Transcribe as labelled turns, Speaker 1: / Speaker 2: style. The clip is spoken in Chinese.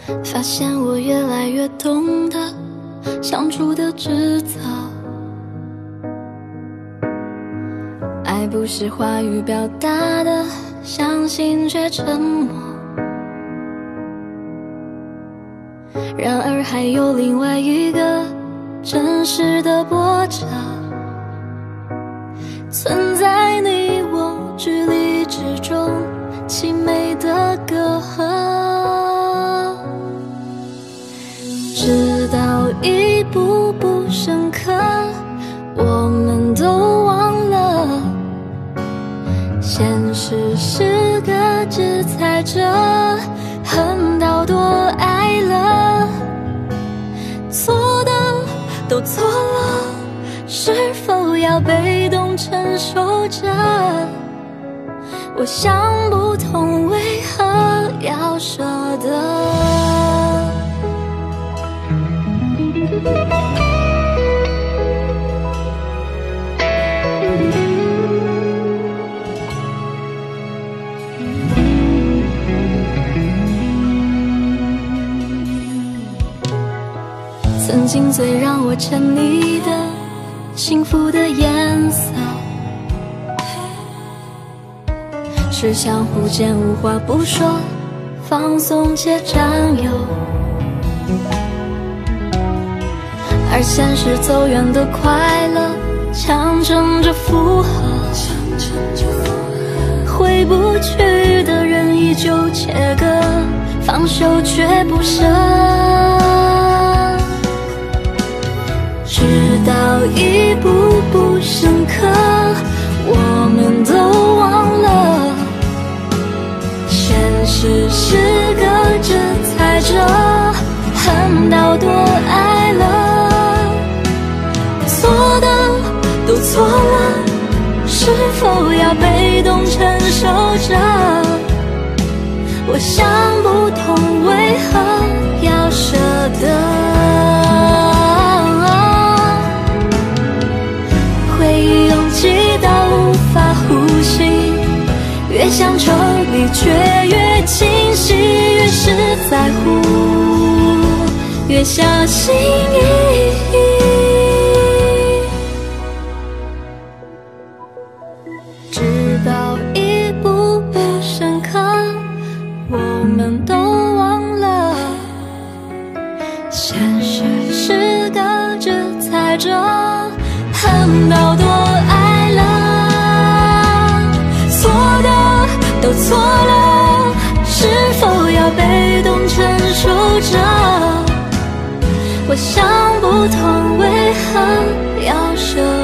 Speaker 1: 发现我越来越懂得相处的制造。爱不是话语表达的，相信却沉默。然而还有另外一个真实的波折，存在你我距离之中凄美的隔阂，直到一步步深刻，我们都忘了，现实是个制裁者，恨到多爱了，错的都错了，是否要被动承受着？我想不通为何要舍得。曾经最让我沉溺的幸福的颜色，是相互间无话不说，放松且占有。而现实走远的快乐，强撑着附和，回不去的人依旧切割，放手却不舍。直到一步步深刻，我们都忘了，现实是个制裁者，恨到多爱了，错的都错了，是否要被动承受着？我想不通为何要舍得。越想抽离，却越清晰，越是在乎，越小心翼翼。直到一步步深刻，我们都忘了，现实是个制裁者，恨到多爱了。都错了，是否要被动承受着？我想不通为何要舍